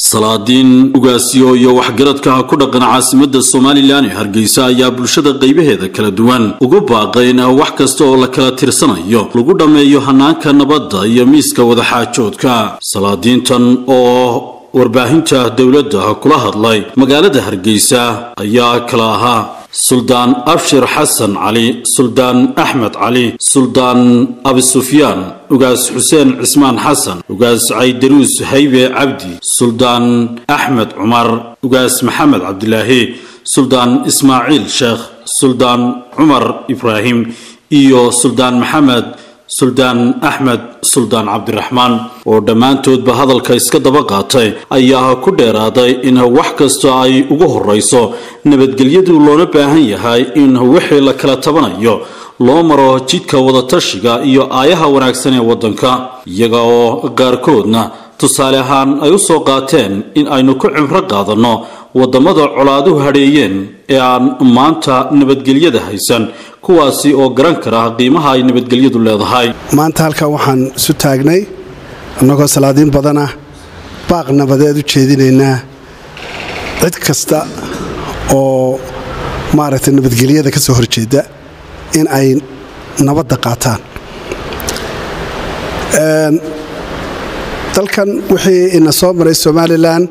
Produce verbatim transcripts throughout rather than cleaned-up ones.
salaadiin ugaasiyo iyo waxgaradka ku dhaqan caasimadda Soomaaliland ee Hargeysa ayaa bulshada qaybaheeda kala duwan ugu baaqayna wax kasta oo la kala tirsanayo lagu dhameeyo hanaanka nabadda iyo miiska wada xaajoodka. Salaadiintan oo warbaahinta dawladda kula hadlay magaalada Hargeysa ayaa kala ahaa Suldaan Abshir Xasan Cali, Suldaan Axmed Cali, Suldaan Abi Sufyaan, ugaas Xuseen Cismaan Xasan, ugaas Caydaruus Haybe Cabdi, Suldaan Axmed Cumar, ugaas Maxamed Cabdilaahi, Suldaan Ismaaciil Sheekh, Suldaan Cumar Ibraahim iyo Suldaan Maxamed Suldaan Axmed Suldaan Cabdiraxmaan oo dhamaantoodba hadalka iska daba qaatay ayaa ku dheeraaday in wax kasta ay ugu horeyso nabadgelyadu loo baahan yahay in wixii la kala tabanayo loo maro jidka wada tashiga iyo aayaha wanaagsan ee wadanka, iyaga oo qaarkoodna tusaale ahaan ay u soo qaateen in aynu ku cimro qaadano wadamada colaaduhu hareeyeen ee aan maanta nabadgelyada haysan, kuwaasi oo garan kara qiimaha ay nabadgelyadu leedahay. maanta halka waxaan isu taagnay annagoo salaadiin badan ah baaq nabadeed u jeedinaynaa cid kasta oo maaragtay nabadgelyada ka soo horjeeda in ay nabadda qaataan. dalkan wixii ina soo maray Soomaaliland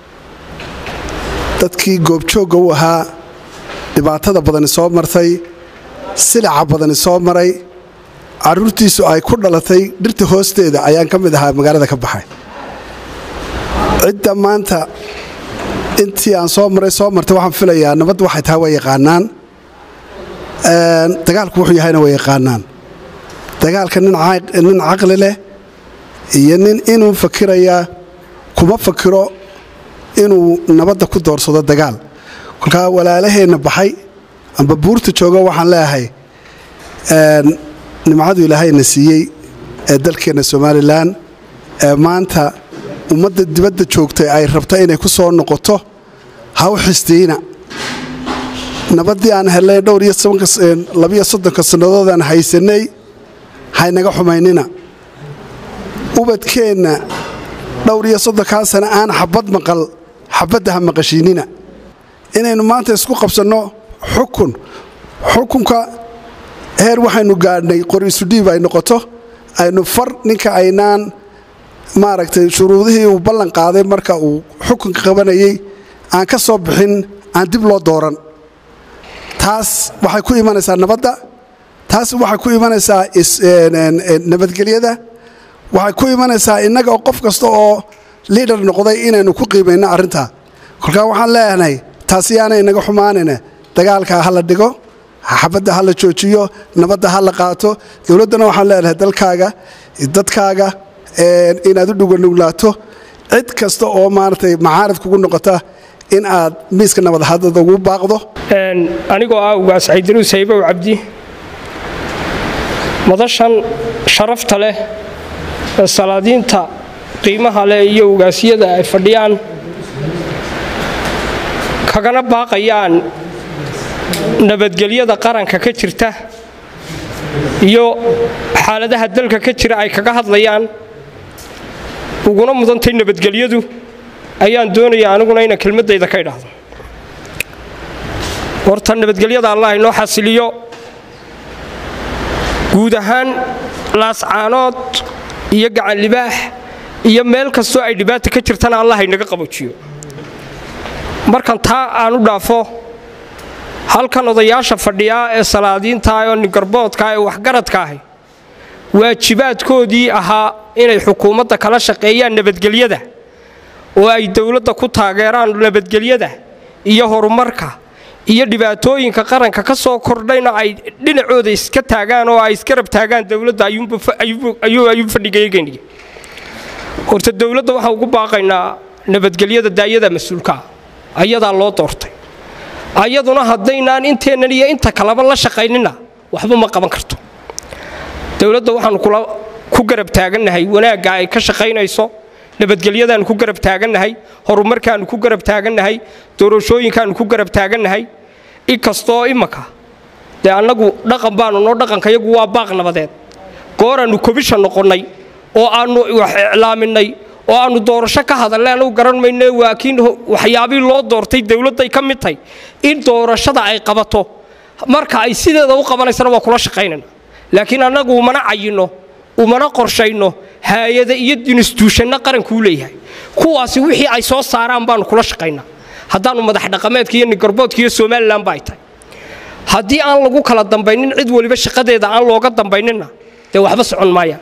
dadkii goobjooga u ahaa dhibaatada badan soo martay, silaca badan soo maray, caruurtiisu ay ku dhalatay dhirta hoosteeda ayaan ka mid ahaa magaalada ka baxay. cidda maanta intii aan soo maray soo martay waxaan filayaa nabad waxay tahay way yaqaanaan, dagaalku wuxuu yahayna way yaqaanaan. dagaalka nin nin caqli leh iyo nin inuu fakiraya kuma fakiro inuu nabadda ku doorsado dagaal. kolka walaalaheena baxay amba buurta jooga waxaan leeyahay een nimcadu Ilaahayna siiyay ee dalkeena Soomaaliland ee maanta ummadda dibadda joogtay ay rabto inay ku soo noqoto ha u xistiina nabadii aan helay dhowr iyo laba iyo soddon sanadood aan haysanay haynaga xumaynina. ubadkeena dhowr iyo soddon sano aan xabad maqal xabadaha maqashiinina inaynu maanta isku qabsano xukun xukunka heer waxaynu gaadhnay qori isu dhiib ay noqoto aynu far ninka aynaan maaragtay shuruudihii uu ballan qaaday marka uu xukunka qabanayay aan ka soo bixin aan dib loo dooran. taas waxay ku imanaysaa nabadda, taas waxay ku imanaysaa nabadgelyada, waxay ku imanaysaa innaga oo qof kasta oo leader noqday inaynu ku qiimayno arrinta. kolka waxaan leeyahay taasi yaana inaga xumaanina, dagaalka ha la dhigo, xabadda ha la joojiyo, nabadda ha la qaato. dawladdana waxaan leeyahay dalkaaga dadkaaga inaad u dhuganugulaato cid kasta oo maartay macaarid kugu noqota in aad miiska nabad hadda ugu baaqdo. anigoo ah ugaas Caydaruus Haybe Cabdi, madashan sharafta leh salaadiinta qiimaha leh iyo ugaasiyada ay fadhiyaan kagana baaqayaan nabadgelyada qaranka ka jirta iyo xaaladaha dalka ka jira ay kaga hadlayaan uguna mudantay nabadgelyadu ayaan doonayaa aniguna inaan kelmadayda ka idhaahdo. horta nabadgelyada Allah inoo xasiliyo guud ahaan laascaanood iyo gacan libaax iyo meel kastoo ay dhibaato ka jirtana Allah inaga qaboojiyo. markan taa aanu dhaafo halkan odayaasha fadhiya ee salaadiinta iyo nigarboodka ee waxgaradka ah waajibaadkoodii ahaa inay xukuumadda kala shaqeeyaan nabadgelyada oo ay dawladda ku taageeraan nabadgelyada iyo horumarka iyo dhibaatooyinka qaranka ka soo kordhayna ay dhinacooda iska taagaan oo ay iska rab taagaan dawladda ayuu ayuu fadhigeeyeen. horta dawladda waxaan ugu baaqaynaa nabadgelyada daayada mas'uulka ayadaa loo doortay, ayaduna haddaynaan inteenan iyo inta kaleba la shaqaynina waxba ma qaban karto. dawladda waxaan kula ku garab taaganahay wanaagga ay ka shaqaynayso, nabadgelyadaan ku garab taaganahay, horumarkaan ku garab taaganahay, doorashooyinkaan ku garab taaganahay. inkastoo imaka de annagu dhaqan baanu noo dhaqankayagu waa baaq nabadeed. gooraanu komishan noqonnay oo aanu wax iclaaminay oo aanu doorasho ka hadalnay anu garan mayno waakiin waxyaabii loo doortay dawladda ay ka mid tahay in doorashada ay qabato marka ay sideeda u qabanaysana waa kula shaqaynayna laakiin anagu uma cayino uma qorshayno hay'ada iyo institution qaranku leeyahay kuwaasi wixii ay soo saaraan baan kula shaqaynaa haddaanu madax dhaqameedka iyo garboodka iyo Soomaaliland bay tahay haddii aan lagu kala dambaynin cid waliba shaqadeeda aan looga dambaynina de waxba socon maaya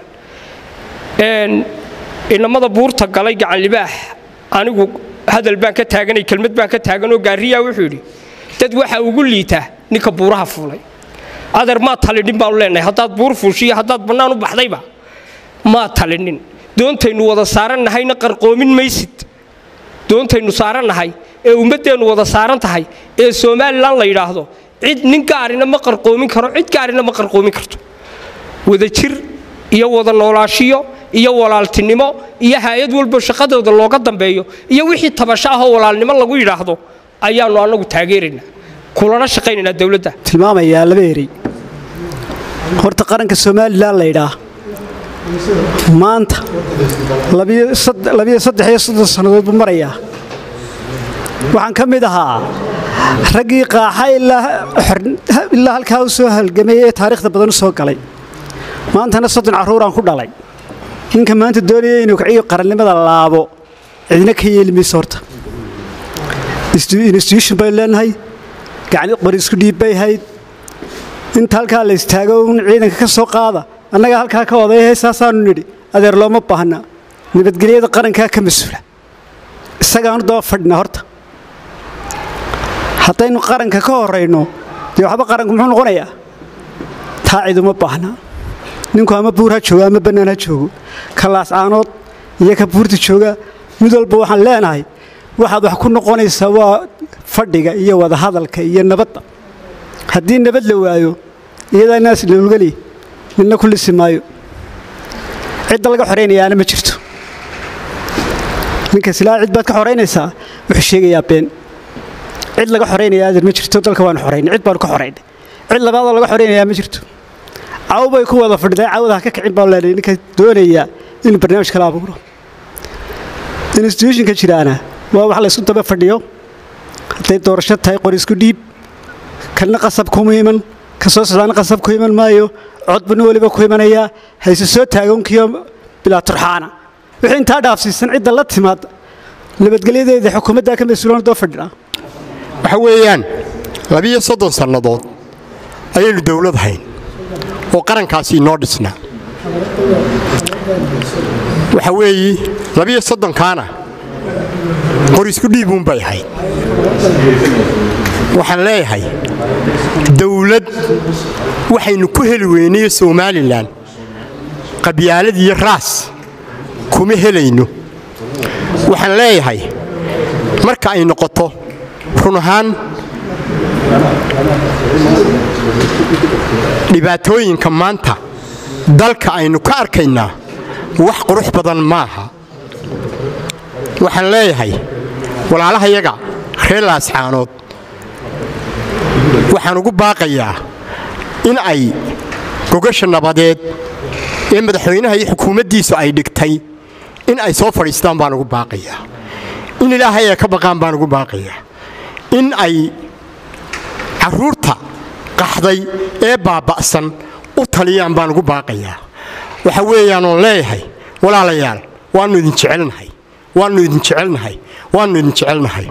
een inamada buurta galay gacan libaax anigu hadal baan ka taaganay kelmad baan ka taagan oo gaariya wuxuu yiri dad waxa ugu liita ninka buuraha fuulay adar ma talidin baan leenahay haddaad buur fuushiyo haddaad banaan u baxdayba ma talinin doontaynu wada saarannahayna qarqoomin maysid doontaynu saaranahay ee ummadeenu wada saaran tahay ee Soomaaliland la yiraahdo cid nin gaarina ma qarqoomin karo cid gaarina ma qarqoomin karto wada jir iyo wada noolaashiyo iyo walaaltinimo iyo hay'ad walba shaqadooda looga dambeeyo iyo wixii tabasho ah oo walaalnimo lagu yiraahdo ayaanu anagu taageerinaa kulana shaqaynayna dawladda tilmaamaya laba eray horta qaranka Soomaaliland la yiraahdo maanta labiyo saddex sanadood buu marayaa waxaan ka mid ahaa ragii qaaxa ilaa ilaa halkaa soo halgamay ee taariikhda badan soo galay maantana soddon caruur aan ku dhalay ninka maanta doonayay inuu kiciyo qarannimada laabo cidina ka yeelmayso horta institution bay leenahay gacan qori isku dhiibay hayd inta halkaa la istaago in ciidanka ka soo qaada annaga halkaa ka oday heesaasaanu nidhi adeer looma baahna nabadgelyada qaranka ka mas'uula isagaan daba fadhina horta haddaynu qaranka ka horeyno dee waxba qaranku muxuu noqonayaa taa cid uma baahna ninku ama buur ha jooga ama bannaan ha joogo kalaas aanood iyo ka buurta jooga mid walba waxaan leenahay waxaad wax ku noqonaysaa waa fadhiga iyo wada hadalka iyo nabadda haddii nabad la waayo iyada naas loogali midna kulli simaayo cid laga xoreynayaana ma jirto ninka silaa cid baad ka xoreynaysaa wuxuu sheegayaa been cid laga xoreynayaa ma jirto dalka waan xoreynay cid baan ka xoreynay cid labaad laga xoreynayaa ma jirto awbay ku wada fadhiday awda ka kicin baa leeyahay ninka doonaya in barnaamij kala abuuro institution ka jiraana waa wax la isku daba fadhiyo haday doorasho tahay qor isku dhiib kana qasab ku muhiiman ka soo socdaan qasab ku iman maayo codbana waliba ku imanaya hayse soo taagankiyo bila turxaana wixii inta dhaafsiisan cid la timaad nabadgelyadeeda xukuumadda ka mas'uuliyad doo fadhina waxa weeyaan labiyo soddon sanadood ayaynu dawlad hayn oo qarankaasi inoo dhisnaa waxa weeyi labiyo soddon kaana qor isku dhiibun bay ahayd waxaan leeyahay dawlad waxaynu ku heli weynay Soomaaliland qabyaalad iyo raas kuma helayno waxaan leeyahay marka ay noqoto run ahaan dhibaatooyinka maanta dalka aynu ka arkaynaa wax qurux badan maaha waxaan leeyahay walaalahayaga reer laascaanood waxaan ugu baaqayaa in ay gogasha nabadeed ee madaxweynaha iyo xukuumaddiisu ay dhigtay in ay soo fadhiistaan baan ugu baaqayaa in ilaahay ay ka baqaan baan ugu baaqayaa in ay caruurta qaxday ee baaba'san u taliyaan baan ugu baaqayaa waxa weeyaan oo leeyahay walaalayaal waanu idin jecelnahay waanu idin jecelnahay waanu idin jecelnahay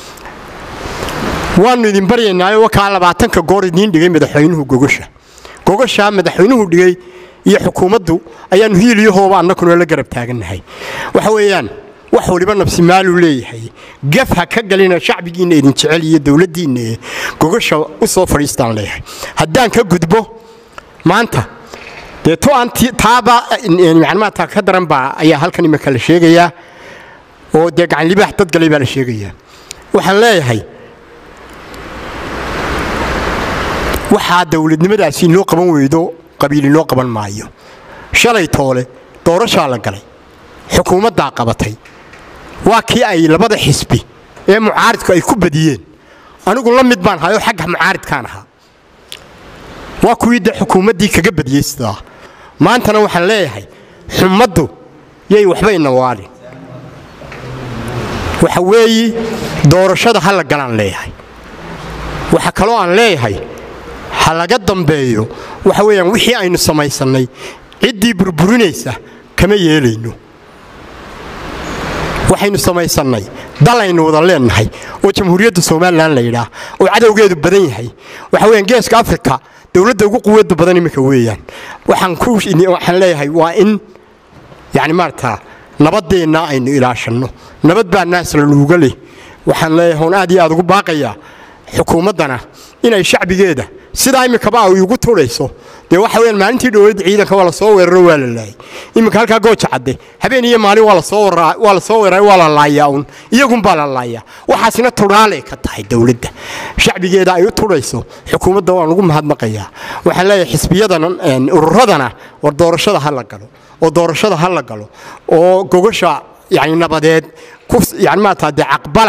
waanu idin baryaynaa wakaa labaatanka goor idin dhigay madaxweynuhu gogasha gogasha madaxweynuhu dhigay iyo xukuumaddu ayaanu hiiliyahooba annaguna la garab taaganahay waxa weeyaan wax waliba nafsi maalu leeyahay gafha ka galina shacbigiina idin jecel iyo dawladdiina gogasha u soo fadhiistaan leeyahay haddaan ka gudbo maanta de to anti taaba macluumaadka ka daran baa ayaa halkan imika la sheegayaa oo de gacan libaax dad galay baa la sheegayaa waxaan leeyahay waxa dawladnimadaasi loo qaban weydo qabiil loo qaban maayo shalay toole doorasho la galay xukuumadda qabatay waa kii ay labada xisbi ee mucaaridku ay ku badiyeen anigu la mid baan hayo xagga mucaaridkaan ahaa waa kuwii de xukuumaddii kaga badiyay sidaa maantana waxaan leeyahay xumaddu yay waxba ina waalin waxa weeye doorashada hal galaan leeyahay waxa kale oo aan leeyahay halaga dambeeyo waxa weeyaan wixii aynu samaysanay cidii burburinaysa kama yeelayno waxaynu samaysanay dalaynu wada leenahay oo jamhuuriyadda Soomaaliland la yiraahdo oo cadawgeedu badan yahay waxa weeyaan geeska Afrika dawladda ugu quwadda badan imika weeyaan waxaan ku waxaan leeyahay waa in yaani maarta nabadeena aynu ilaashano nabad baa naas la luuga leh waxaan leeyahay aad iyo aad ugu baaqaya xukuumadana inay shacbigeeda sida imika baa ugu tuurayso de waxa weeyaan maalintii dawladda ciidanka wala soo weeraro waa la laayay imika halka gooja cadde habeen iyo maalin wala soo weeraray wala soo weeraray wala laayay un iyagu baa la laayay waxaasina turaale ka tahay dawladda shacbigeeda ay u tuurayso xukuumadda waan ugu mahadnaqayaa waxaan leeyahay xisbiyadan ururadana war doorashada hal la galo oo doorashada hal la galo oo gogosha yaani nabadeed ku yaani ma taade aqbala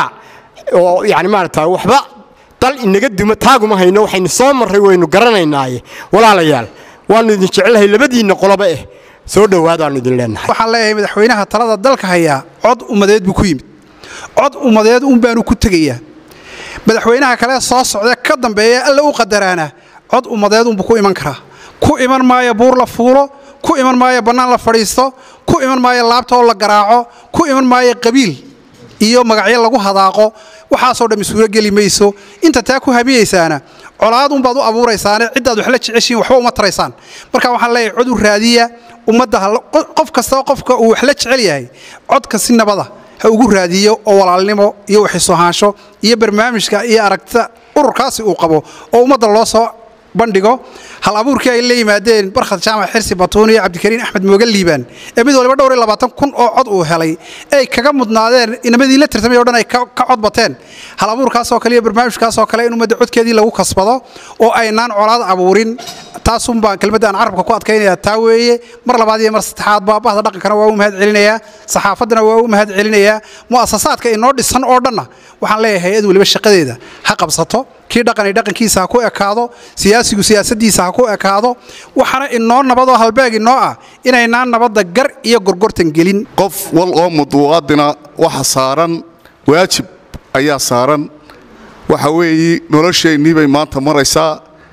oo yaani ma taade waxba dal inaga duma taaguma hayno waxaynu soo maray waynu garanaynaaye walaalayaal waanu idin jecelahay labadiina qoloba eh soo dhawaadaan idin leenahay waxaan leeyahay madaxweynaha talada dalka haya cod umadeed buu ku yimid cod umadeed un baanu ku tagayaa madaxweynaha kale soo socda ka dambeeya alla u qadaraana cod umadeed un buu ku iman karaa ku iman maayo buur la fuulo ku iman maayo banaan la fadhiisto ku iman maayo laabta oo la garaaco ku iman maayo qabiil iyo magacyo lagu hadaaqo waxa soo dham suura gali mayso inta taa ku habiyaysaana colaad un baad u abuuraysaana cidaad wax la jeceshiin waxba uma taraysaan marka waxaan leeyahay cod u raadiya ummadda qof kasta qofka uu wax la jecel yahay codka si nabada ha ugu raadiyo oo walaalnimo iyo wax soo haansho iyo barnaamijka iyo aragtida ururkaasi uu qabo oo ummadda loo soo bandhigo hal abuurkii ay leeyimaadeen barkhad jaamac xirsi batuun iyo cabdikariin axmed moogal liibaan ee mid waliba dhowr iyo labaatan kun oo cod uu helay ay kaga mudnaadeen inamadii la tirtamay oo dhan ay ka cod bateen hal abuurkaas oo kale iyo barnaamijkaas oo kale in ummadda codkeedii lagu kasbado oo aynaan colaad abuurin taasun baan kelmadda aan carabka ku adkaynayaa taa weeye mar labaad iyo mar saddexaad baa bahda dhaqankana waa u mahad celinayaa saxaafaddana waa u mahad celinayaa mu'asasaadka inoo dhisan oo dhanna waxaan leeyahay hay'ad waliba shaqadeeda ha qabsato kii dhaqan dhaqankiisa ha ku ekaado siyaasigu siyaasadiisa ha ku ekaado waxana inoo nabad oo halbeeg inoo ah inaynaan nabadda gar iyo gorgortan gelin qof wal oo muduwaadina waxa saaran waajib ayaa saaran waxa weeye nolosheennii bay maanta maraysaa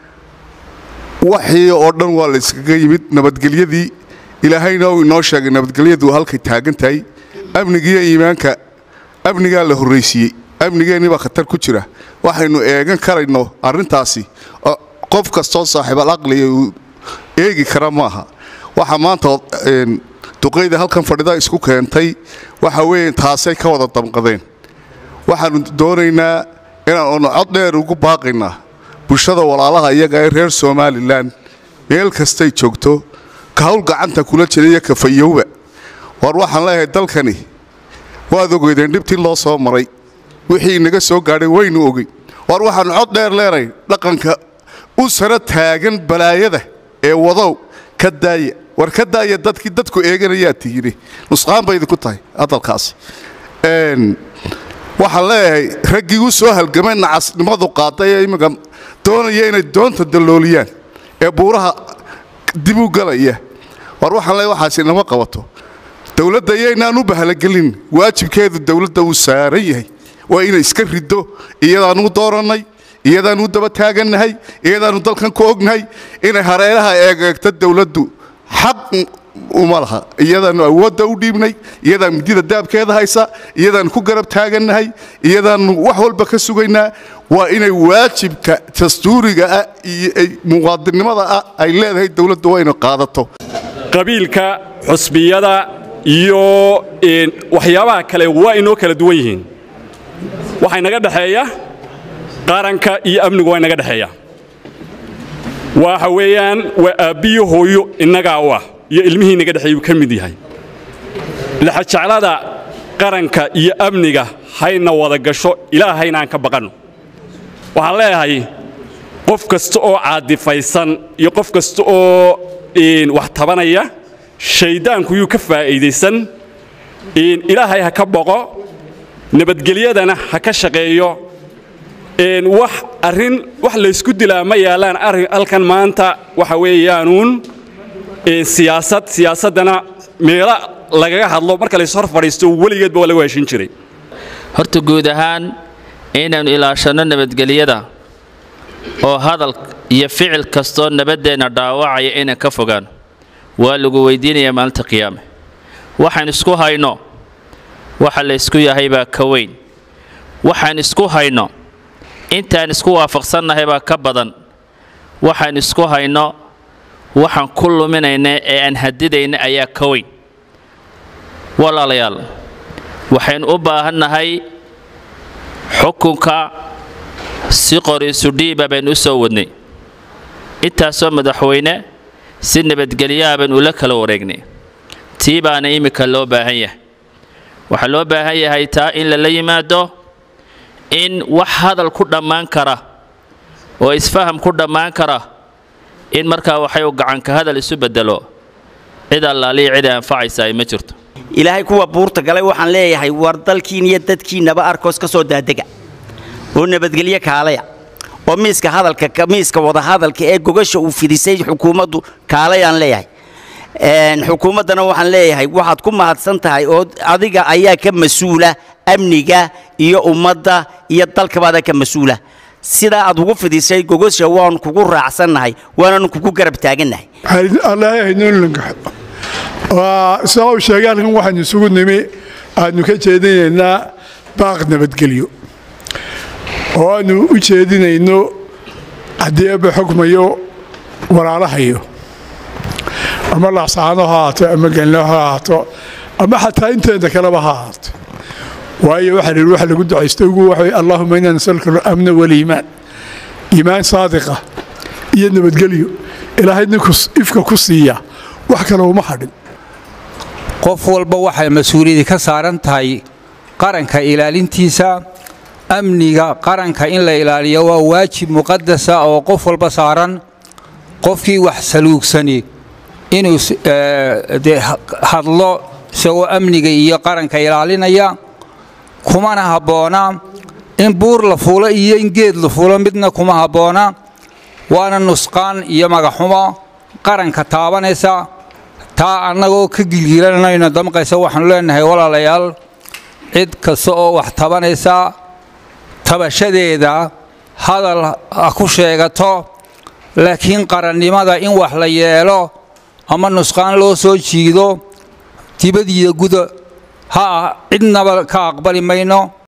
waxii oo dhan waa la iskaga yimid nabadgelyadii ilaahayna uu inoo sheegay nabadgelyadu halkay taagan tahay amnigiiyo iimaanka amnigaa la horreysiiyey amnigeennii baa khatar ku jira waxaynu eegan karayno arrintaasi qof kastoo saaxiibal aqliga uu eegi kara maaha waxa maanta duqeyda halkan fadhida isku keentay waxa weeye taasay ka wada damqadeen waxaanu doonaynaa inaan cod dheer ugu baaqaynaa bulshada walaalaha iyaga ee reer Soomaaliland meel kastay joogto ka hawl gacanta kula jiray ka fayowba war waxaan leeyahay dalkani waad ogeydeen dhibtii loo soo maray wixii naga soo gaadhay waynu ogey war waxaan cod dheer leeray dhaqanka u sara taagan balaayada ee wadow ka daaya war ka daaya dadkii dadku eeganaya tiiri nusqaan bay ku tahay hadalkaasi een waxa leeyahay raggii u soo halgamay nacasnimadu qaaday imaga doonaya inay doonta dalooliyaan ee buuraha dib u galaya war waxaan leeyahay waxaasi nama qabato dawladda ayayna u bahalagelin waajibkeedu dawladda uu saaran yahay waa inay iska rido iyadaan u dooranay iyadaan u daba taaganahay iyadaan dalkan ku ognahay inay hareeraha eegagta dawladdu xaq uma laha iyadaan awoodda u dhiibnay iyadaan midida daabkeeda haysa iyadaan ku garab taaganahay iyadaan wax walba ka sugaynaa waa inay waajibka dastuuriga ah iyo muwaadinimada ah ay leedahay dawladdu waa inay qaadato qabiilka xusbiyada iyo waxyaabaha kale waa inoo kala duwan yihiin waxay naga dhaxeeya qaranka iyo amnigu way naga dhaxeeya waxa weeyaan waa aabiyo hooyo inaga ah iyo ilmihii naga dhaxeeyu ka mid yahay la xajaclada qaranka iyo amniga hayna wada gasho ilaahayna aan ka baqano waxaan leeyahay qof kasta oo caadifaysan iyo qof kasta oo in wax tabanaya shaydaanku uu ka faa'iideysan in ilaahay ha ka baqo nabadgelyadana ha ka shaqeeyo een wax arin wax la isku dilaa ma yaalaan arin alkan maanta waxa weeyaanuun ee siyaasad siyaasadana meela laga hadlo marka la soo fadhiisto waligeed baa lagu heshin jiray horta guud ahaan inaynu ilaashano nabadgelyada oo hadal iyo ficil kastoo nabaddeena dhaawacaya inaan ka fogaano waa lagu weydiinayaa maalinta qiyaame waxaan isku hayno waxa la isku yahay baa ka weyn waxaan isku hayno intaan isku waafaqsannahay baa ka badan waxaan isku hayno waxaan ku luminayna ee aan hadidayna ayaa ka weyn walaalayaal waxaan u baahannahay xukunka si qoriisu dhiiba baan u soo wadnay intaasoo madaxweyne si nabadgelyaha baan ula kala wareegnay tii baana imika loo baahan yahay waxaa loo baahan yahay taa in lala yimaado in wax hadal ku dhammaan kara oo isfaham ku dhammaan kara in markaa waxay u gacanka hadal isu bedelo cid allaaliya cid anfacaysa ay ma jirto ilaahay kuwa buurta galay waxaan leeyahay war dalkiin iyo dadkiinaba arkoos ka soo daadega oo nabadgelyo kaalaya oo miiska hadalka miiska wada hadalka ee gogasha uu fidisay xukuumaddu kaalayaan leeyahay een xukuumadana waxaan leeyahay waxaad ku mahadsan tahay oo adiga ayaa ka mas'uula amniga iyo ummadda iyo dalkabaada ka mas'uula sida aad ugu fidisay gogasha waan kugu raacsanahay waana kugu garab taaganahay Allah haynoon langaxo waa soo sheegaan waxaan isugu nimi aanu ka jeedinaynaa baaq nabadgelyo oo aanu u jeedinayno haddii ay xukmayo walaalahayo ama la saano haato ama galno haato ama xataa inteeda kaleba haato waayo waxa la waxa lagu duceysto ugu waxay Allahumma inna nasalka al-amn wal iimaan iimaan saadiqa iyo nabadgelyo ilaahay ninku ifka ku siiya wax kale uma hadhin qof walba waxay mas'uuliyad ka saaran tahay qaranka ilaalintiisa amniga qaranka in la ilaaliyo waa waajib muqaddas ah oo qof walba saaran qofkii wax saluugsani inuu hadlo soo amniga iyo qaranka ilaalinaya kuma haboona in buur la fuulo iyo in geed la fuulo midna kuma haboona waana nusqaan iyo magaxumo qaranka taabanaysa taa annagoo ka gilgilanayna damqaysa waxaan leenahay walaalayaal cid kasta oo wax tabanaysa tabashadeeda hadal ku sheegato laakiin qarannimada in wax la yeelo ama nusqaan loo soo jiido dibadiida guda ha cidnaba ka aqbali mayno